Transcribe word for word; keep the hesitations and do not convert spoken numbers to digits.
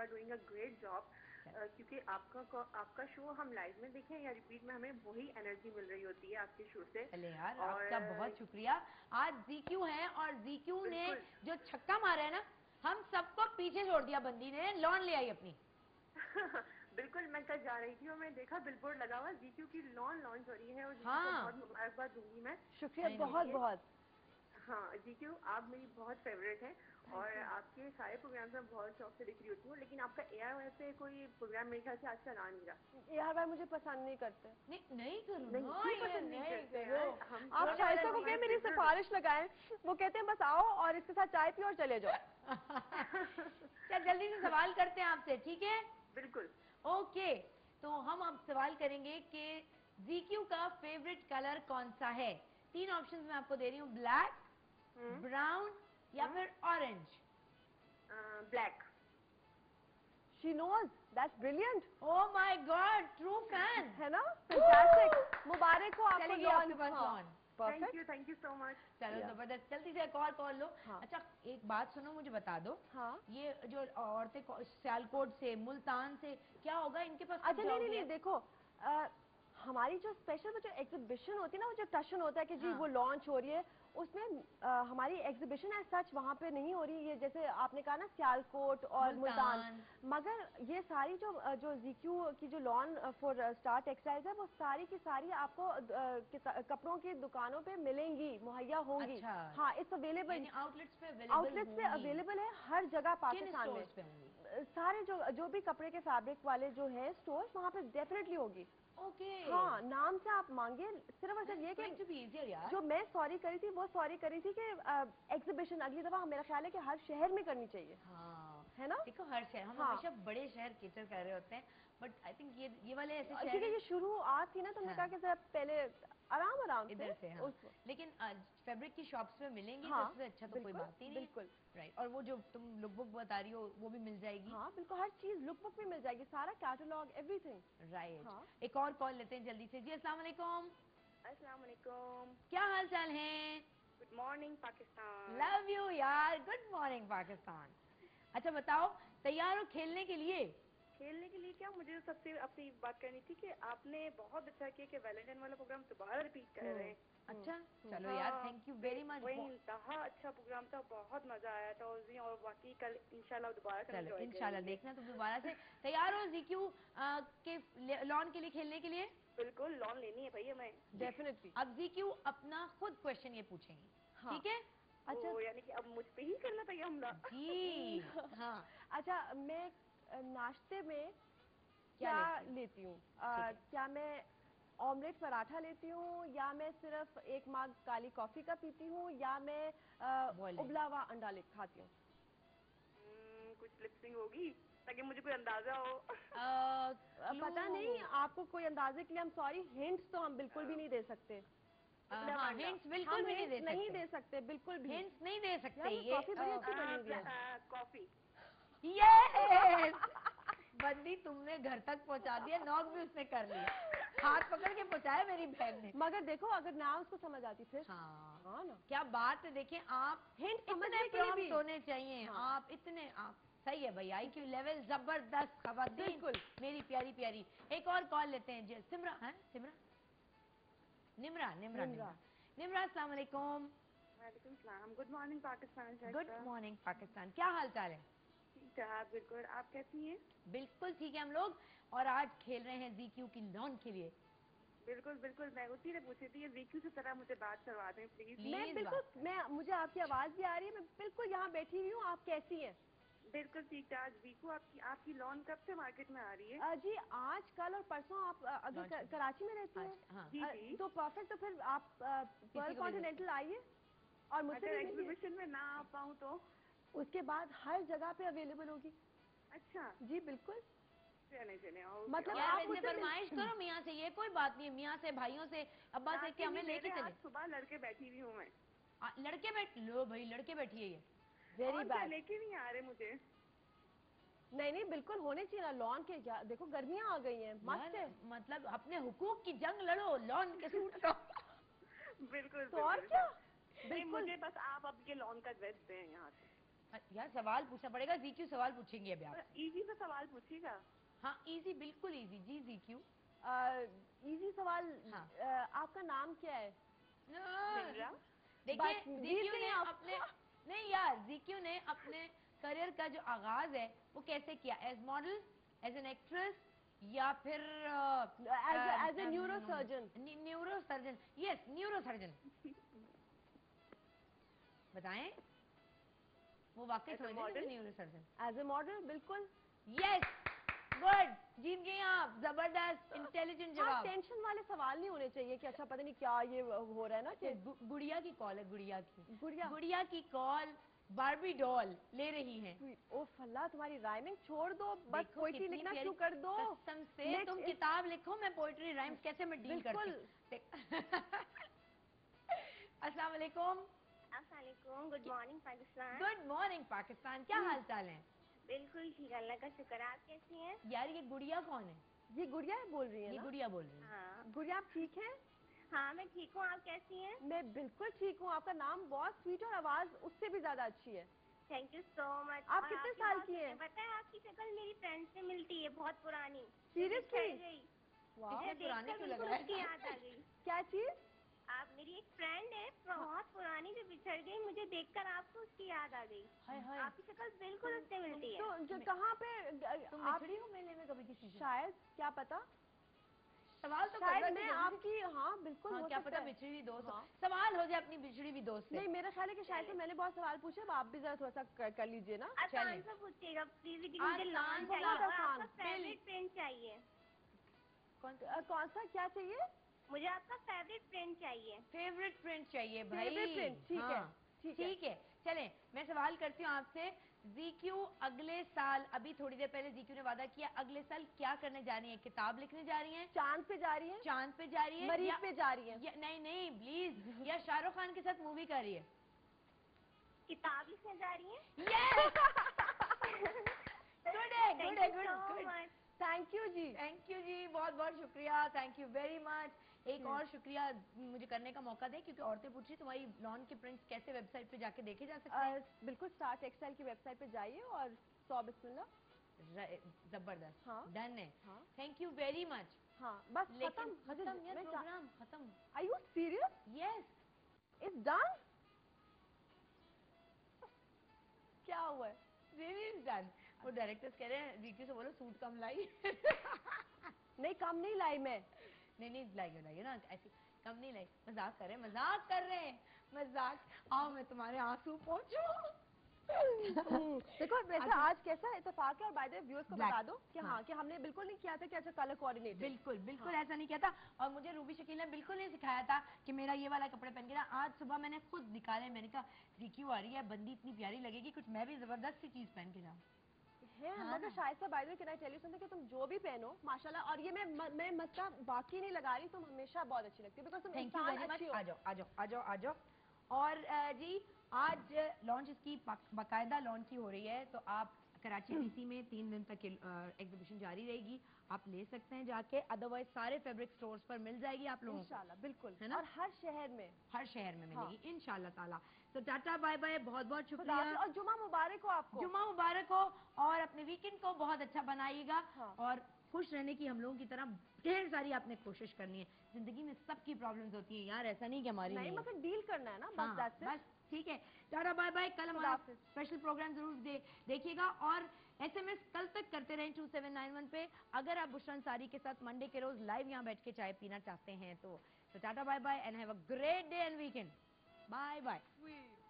Are doing a great job, क्योंकि आपका आपका शो हम लाइव में देखें या रिपीट में, हमें वही एनर्जी मिल रही होती है आपके शो से। चले यार, और आपका बहुत शुक्रिया। आज ज़ीक्यू है और ज़ीक्यू ने जो छक्का मारा है ना, हम सबको पीछे छोड़ दिया। बंदी ने लॉन ले आई अपनी। बिल्कुल, मैं कल जा रही थी और मैं देखा बिलबोर्ड लगा हुआ ज़ीक्यू की लॉन लॉन्च हो रही है, और ज़ीक्यू को बहुत मुबारकबाद दूंगी मैं। शुक्रिया बहुत बहुत। हाँ ज़ीक्यू, आप मेरी बहुत फेवरेट हैं और आपके सारे प्रोग्राम्स में बहुत शौक से देख रही होती हूँ, लेकिन आपका ए आर वाई पे कोई प्रोग्राम मेरे ख्याल से आजकल आ नहीं रहा। ए आर वाई मुझे पसंद नहीं करते। नहीं नहीं करो, नहीं क्यों पसंद नहीं करते हैं? आप शाइस्ता को क्या मेरी सिफारिश लगाएं, वो कहते हैं बस आओ और इसके साथ चाय पियो और चले जाओ। चल जल्दी से सवाल करते हैं आपसे, ठीक है? बिल्कुल। ओके, तो हम अब सवाल करेंगे कि ज़ीक्यू का फेवरेट कलर कौन सा है। तीन ऑप्शन मैं आपको दे रही हूँ, ब्लैक, ब्राउन या फिर orange. Black. She knows, that's brilliant. Oh my God, true fan. है ना? Fantastic. मुबारक हो आपको। चलेगी आपके पास lawn. Thank you, thank you so much. चलो जबरदस्त, जल्दी से एक और कॉल लो। हाँ। अच्छा एक बात सुनो, मुझे बता दो। हाँ। ये जो औरतें सियालकोट से, मुल्तान से, क्या होगा इनके पास? अच्छा नहीं नहीं नहीं, देखो आ, हमारी जो स्पेशल वो जो एग्जीबिशन होती है ना, वो जो टशन होता है कि जी हाँ। वो लॉन्च हो रही है, उसमें आ, हमारी एग्जीबिशन है सच वहाँ पे नहीं हो रही है, जैसे आपने कहा ना सियालकोट और मुल्तान, मगर ये सारी जो जो ज़ीक्यू की जो लॉन फॉर स्टार टेक्सटाइल्स है, वो सारी की सारी आपको कपड़ों की दुकानों पे मिलेंगी, मुहैया होंगी। अच्छा। हाँ, इट्स अवेलेबल, आउटलेट्स पे आउटलेट्स पे अवेलेबल है हर जगह पाकिस्तान में। सारे जो जो भी कपड़े के फैब्रिक वाले जो है स्टोर, वहाँ पे डेफिनेटली होगी। Okay okay. हाँ, नाम से आप मांगे, सिर्फ और सिर्फ ये कि जो मैं सॉरी करी थी वो सॉरी करी थी कि एग्जीबिशन अगली दफा मेरा ख्याल है कि हर शहर में करनी चाहिए। हाँ, है ना? देखो हर शहर, हम हमेशा हाँ. बड़े शहर केटर कर रहे होते हैं, बट आई थिंक ये ये वाले ऐसे शहर, क्योंकि ये शुरुआत थी ना, तुमने कहा कि जरा पहले आराम आराम इधर से, हाँ। लेकिन फैब्रिक की शॉप्स में मिलेंगे, हाँ, सबसे अच्छा तो कोई बात ही नहीं। बिल्कुल राइट। और वो जो तुम लुक बुक बता रही हो वो भी मिल जाएगी। हाँ बिल्कुल, हर चीज लुक बुक भी मिल जाएगी, सारा कैटलॉग एवरीथिंग। राइट। हाँ। एक और कॉल लेते हैं जल्दी से। जी अस्सलाम वालेकुम। अस्सलाम वालेकुम। क्या हाल चाल है? Good morning Pakistan. Love you यार, गुड मॉर्निंग पाकिस्तान। अच्छा बताओ, तैयार हो खेलने के लिए? खेलने के लिए क्या, मुझे सबसे अपनी बात करनी थी कि आपने बहुत अच्छा किया कि वैलेंटाइन वाला प्रोग्राम दोबारा रिपीट कर रहे हैं। अच्छा चलो यार, थैंक यू वेरी मच। वही इंतहा अच्छा प्रोग्राम था, बहुत मजा आया था उस दिन, और बाकी कल इंशाल्लाह दोबारा चलो इंशाल्लाह देखना तुम दोबारा से। तैयार हो ज़ीक्यू के लॉन के लिए खेलने के लिए? बिल्कुल, लॉन लेनी है भैया मैं, डेफिनेटली। अब ज़ीक्यू अपना खुद क्वेश्चन ये पूछेंगी, ठीक है? अच्छा, यानी कि अब मुझ पे ही करना पड़ेगा हमला? जी हाँ। अच्छा, मैं नाश्ते में क्या लेती हूँ? क्या मैं ऑमलेट पराठा लेती हूँ, या मैं सिर्फ एक मग काली कॉफी का पीती हूँ, या मैं उबला हुआ अंडा ले खाती हूँ? कुछ लिपसिंग होगी ताकि मुझे कोई अंदाजा हो। आ, पता नहीं, आपको कोई अंदाजे के लिए हम सॉरी, हिंट्स तो हम बिल्कुल भी नहीं दे सकते। हाँ, हिंट्स बिल्कुल भी नहीं दे सकते, नहीं दे सकते बिल्कुल भी, हिंट्स नहीं दे सकते। ये कॉफी बड़ी अच्छी बनी हुई है। कॉफी। यस, बंदी तुमने घर तक पहुंचा दिया, नॉक भी उसने कर लिया, हाथ पकड़ के पहुंचाया मेरी बहन ने। मगर देखो अगर ना उसको समझ आती फिर। हाँ, हाँ ना, क्या बात है। देखिए आप हिंट इतने प्रॉम्प्ट होने चाहिए। हाँ। आप इतने आप सही है भाई, आई क्यू लेवल जबरदस्त खबरदीन, बिल्कुल मेरी प्यारी प्यारी। एक और कॉल लेते हैं जी। सिमरा है, सिमरा निमरा निमरा निमरा निमरा अस्सलाम वालेकुम। वालेकुम सलाम। Good morning Pakistan. Good morning Pakistan, क्या हाल चाल है? ठीक ठाक, बिल्कुल। आप कैसी हैं? बिल्कुल ठीक है हम लोग, और आज खेल रहे हैं ज़ीक्यू की लॉन के लिए। बिल्कुल बिल्कुल, मैं उसी ने पूछी थी, ज़ीक्यू से तरह मुझे बात करवा दें प्लीज। मैं बिल्कुल, मैं मुझे आपकी आवाज भी आ रही है, मैं बिल्कुल यहाँ बैठी हुई हूँ। आप कैसी हैं? बिल्कुल ठीक ठाक। ज़ीक्यू, आपकी आपकी लॉन कब से मार्केट में आ रही है? आ, जी आज कल और परसों। आप अगर कर, कराची में रहती हैं, हाँ। जी जी। तो परफेक्ट, तो फिर आप पर्ल कॉन्टिनेंटल आइए और मुझसे अगर एग्जीबिशन में ना आ पाऊँ तो उसके बाद हर जगह पे अवेलेबल होगी। अच्छा जी बिल्कुल। चले चले, मतलब यार आप मुझसे फरमाइश करो मियाँ से, ये कोई बात नहीं है, मियाँ से, भाइयों से, अब्बा से, कि हमें लेके चले। सुबह लड़के बैठी हुई हूँ मैं। आ, लड़के बैठ लो भाई, लड़के बैठिए। ये वेरी बैड, लेके नहीं आ रहे मुझे। नहीं नहीं बिल्कुल होने चाहिए ना लॉन के। क्या देखो गर्मियाँ आ गई हैं, मस्त है। मतलब अपने हुकूक की जंग लड़ो लॉन के सूट का। बिल्कुल तो और क्या, बिल्कुल। मुझे बस आप अब ये लॉन का ड्रेस दें यहाँ से। यार सवाल पूछना पड़ेगा, जीक्यू सवाल पूछेंगे अभी आप। इजी सा सवाल पूछिएगा। हाँ इजी, बिल्कुल इजी जी। जीक्यू इजी सवाल। हाँ। आ, आपका नाम क्या है? देखिए जीक्यू ने अपने, नहीं यार, जीक्यू ने अपने करियर का जो आगाज है वो कैसे किया? As model, as an actress, या फिर as a neurosurgeon? Neurosurgeon, yes neurosurgeon. बताएं, वो वाकई समझ रहे neurosurgeon. As a model, बिल्कुल। यस, गुड, जीत गई आप, जबरदस्त इंटेलिजेंट जवाब। टेंशन वाले सवाल नहीं होने चाहिए कि अच्छा पता नहीं क्या ये हो रहा है ना। कि गु, गुड़िया की कॉल है, गुड़िया की गुड़िया गुड़िया की कॉल बारबी डॉल ले रही हैं। ओ फल्ला, तुम्हारी राइमिंग छोड़ दो, बस पोइट्री लिखना शुरू कर दो। कसम से तुम किताब लिखो, मैं पोइट्री राइम्स कैसे मैं डील करती हूँ। अस्सलाम वालेकुम। अस्सलाम वालेकुम, good morning Pakistan. Good morning Pakistan, क्या हाल चाल है? बिल्कुल ठीक, अल्लाह का शुक्र। आप कैसी हैं? यार ये गुड़िया कौन है? ये गुड़िया बोल रही है ये ना? गुड़िया बोल रही है। हाँ गुड़िया आप ठीक हैं? हाँ मैं ठीक हूँ, आप कैसी हैं? मैं बिल्कुल ठीक हूँ। आपका नाम बहुत स्वीट और आवाज उससे भी ज्यादा अच्छी है। Thank you so much. आप कितने साल की हैं? पता है आपकी शक्ल मेरी फ्रेंड से मिलती है, बहुत पुरानी। सीरियसली? वाह, पुरानी क्यों लग रहा है? उसकी याद आ गई। क्या चीज? आप मेरी एक फ्रेंड है बहुत पुरानी जो बिछड़ गई, मुझे देखकर आपको उसकी याद आ गई। हाय हाय, आपकी शक्ल बिल्कुल उससे मिलती है। तो जो कहाँ पे तुम आप बिछड़ी हो मेले में कभी किसी से? शायद, क्या पता, सवाल तो शायद कर मैं आपकी, हाँ बिल्कुल हाँ, हो क्या सकता पता है। बिछड़ी हुई दोस्त हो। हाँ। सवाल हो जाए अपनी बिछड़ी हुई दोस्त से। नहीं, मेरा ख्याल है कि शायद से मैंने बहुत सवाल पूछे, अब आप भी जरा थोड़ा सा कर, कर लीजिए ना। आसान सा पूछिएगा प्लीज, मुझे लॉन आसान चाहिए बहुत और आसान। आपका फेवरेट फ्रेंड चाहिए। कौन अ, कौन सा क्या चाहिए? मुझे आपका फेवरेट फ्रेंड चाहिए। फेवरेट फ्रेंड चाहिए भाई? फेवरेट फ्रेंड, ठीक है, ठीक है। ठीक है, चलें मैं सवाल करती हूँ आपसे। जीक्यू अगले साल, अभी थोड़ी देर पहले जीक्यू ने वादा किया, अगले साल क्या करने जा रही है? किताब लिखने जा रही हैं? चांद पे जा रही है? चांद पे जा रही है? मरीज पे जा रही है? या, नहीं नहीं प्लीज, या शाहरुख खान के साथ मूवी कर रही है? किताब लिखने जा रही हैं? गुड है, गुड है, गुड गुड। थैंक यू जी। थैंक यू जी, बहुत बहुत शुक्रिया, थैंक यू वेरी मच। एक और शुक्रिया मुझे करने का मौका दे, क्योंकि औरतें पूछ रही तुम्हारी लॉन के प्रिंट्स कैसे वेबसाइट पे जाके देखे जा सकते हैं? बिल्कुल, स्टार टेक्सटाइल की वेबसाइट पे जाइए और सौ बिस्मिल्लाह। जबरदस्त, हाँ डन है। हाँ थैंक यू वेरी मच। हाँ, बस लेकिन खत्म खत्म यार, प्रोग्राम खत्म। Are you serious? Yes, it's done? क्या हुआ है? Really is done. वो डायरेक्टर्स कह रहे हैं जीक्यू से बोलो सूट कम लाई। नहीं, कम नहीं लाई मैं। नहीं नहीं लाई लाई ना, ऐसी कम नहीं लाई, मजाक कर रहे हैं, मजाक कर रहे हैं, मजाक। आओ मैं तुम्हारे आंसू पहुंचूं। देखो वैसे आज कैसा इत्तेफाक है, और बाय द वे व्यूअर्स को बता दो कि हाँ, हाँ कि हमने बिल्कुल नहीं किया था कि अच्छा कलर कोऑर्डिनेट। बिल्कुल बिल्कुल हाँ। ऐसा नहीं किया था, और मुझे रूबी शकील ने बिल्कुल नहीं सिखाया था कि मेरा ये वाला कपड़े पहन के ना। आज सुबह मैंने खुद निकाले, मैंने कहा जीक्यू आ रही है, बंदी इतनी प्यारी लगेगी, कुछ मैं भी जबरदस्त सी चीज पहन के जाऊँ है। हाँ, मगर शायद से by the way can I tell you something कि तुम जो भी पहनो माशाल्लाह, और ये मैं मैं मतलब बाकी नहीं लगा रही, तुम हमेशा बहुत अच्छी लगती हो, बिकॉज़ तुम इंसान अच्छी हो। आ जाओ आ जाओ आ जाओ आ जाओ। और जी आज लॉन्च इसकी बाकायदा लॉन्च की हो रही है, तो आप कराची पीसी में तीन दिन तक एग्जीबिशन जारी रहेगी, आप ले सकते हैं जाके, अदरवाइज सारे फैब्रिक स्टोर्स पर मिल जाएगी आप लोगों को इंशाल्लाह, बिल्कुल है ना, और हर शहर में, हर शहर में मिलेगी हाँ। इंशाल्लाह ताला। तो टाटा बाय बाय, बहुत बहुत शुक्रिया, और जुमा मुबारक हो आपको। जुमा मुबारक हो, और अपने वीकेंड को बहुत अच्छा बनाइएगा। हाँ। और खुश रहने की हम लोगों की तरह ढेर सारी आपने कोशिश करनी है। जिंदगी में सबकी प्रॉब्लम्स होती हैं यार, ऐसा नहीं कि हमारी नहीं, नहीं, मगर डील करना है ना, बस हाँ, that's it। बस ठीक है, टाटा बाय बाय। कल हमारा स्पेशल प्रोग्राम जरूर दे, देखिएगा, और एसएमएस कल तक करते रहें टू सेवन नाइन वन पे, अगर आप बुशरा अंसारी के साथ मंडे के रोज लाइव यहाँ बैठ के चाय पीना चाहते हैं तो। तो tata bye bye and have a great day and weekend. Bye bye.